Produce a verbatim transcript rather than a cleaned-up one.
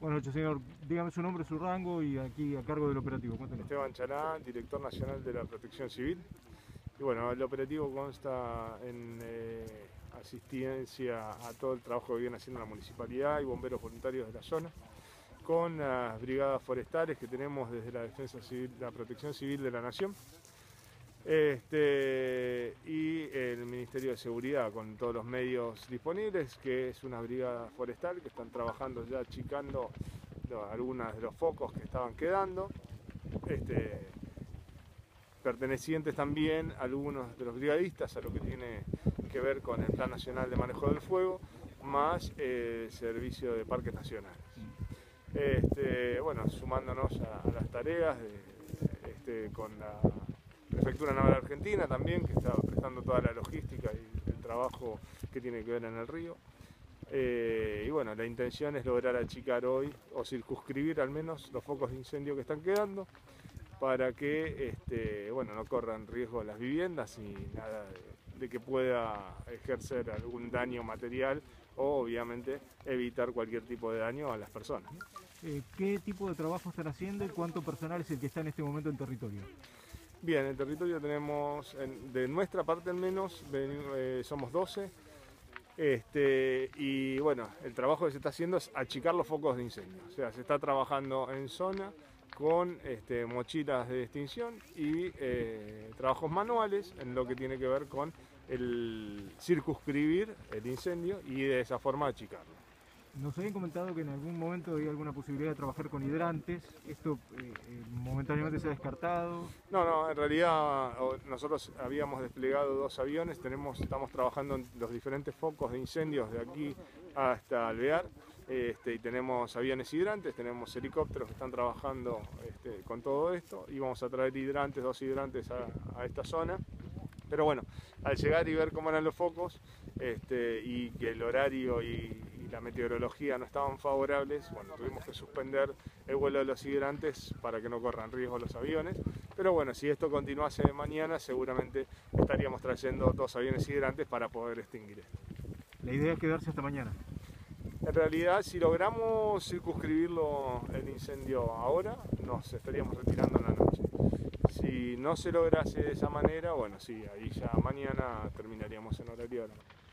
Buenas noches, señor. Dígame su nombre, su rango y aquí a cargo del operativo. Cuéntenos. Esteban Chará, director nacional de la Protección Civil. Y bueno, el operativo consta en eh, asistencia a todo el trabajo que viene haciendo la municipalidad y bomberos voluntarios de la zona, con las brigadas forestales que tenemos desde la Defensa Civil, la Protección Civil de la Nación, este, y el Ministerio de Seguridad con todos los medios disponibles, que es una brigada forestal que están trabajando ya achicando algunos de los focos que estaban quedando, este, pertenecientes también a algunos de los brigadistas a lo que tiene que ver con el Plan Nacional de Manejo del Fuego, más el Servicio de Parques Nacionales. Este, bueno, sumándonos a, a las tareas de, este, con la Prefectura Naval Argentina también, que está prestando toda la logística y el trabajo que tiene que ver en el río. Eh, y bueno, la intención es lograr achicar hoy, o circunscribir al menos, los focos de incendio que están quedando, para que este, bueno, no corran riesgo las viviendas y nada de, de que pueda ejercer algún daño material o obviamente evitar cualquier tipo de daño a las personas. Eh, ¿Qué tipo de trabajo están haciendo y cuánto personal es el que está en este momento en territorio? Bien, en el territorio tenemos, de nuestra parte al menos, eh, somos doce. Este, y bueno, el trabajo que se está haciendo es achicar los focos de incendio. O sea, se está trabajando en zona con este, mochilas de extinción y eh, trabajos manuales en lo que tiene que ver con el circunscribir el incendio y de esa forma achicarlo. Nos habían comentado que en algún momento había alguna posibilidad de trabajar con hidrantes. ¿Esto eh, momentáneamente se ha descartado? No, no, en realidad nosotros habíamos desplegado dos aviones, tenemos, estamos trabajando en los diferentes focos de incendios de aquí hasta Alvear, este, y tenemos aviones hidrantes, tenemos helicópteros que están trabajando este, con todo esto, y vamos a traer hidrantes, dos hidrantes a, a esta zona. Pero bueno, al llegar y ver cómo eran los focos este, y que el horario y, y la meteorología no estaban favorables, bueno, tuvimos que suspender el vuelo de los hidrantes para que no corran riesgo los aviones. Pero bueno, si esto continuase mañana, seguramente estaríamos trayendo dos aviones hidrantes para poder extinguir esto. La idea es quedarse hasta mañana. En realidad, si logramos circunscribirlo el incendio ahora, nos estaríamos retirando en la noche. Si no se lograse de esa manera, bueno, sí, ahí ya mañana terminaríamos en horario de la noche.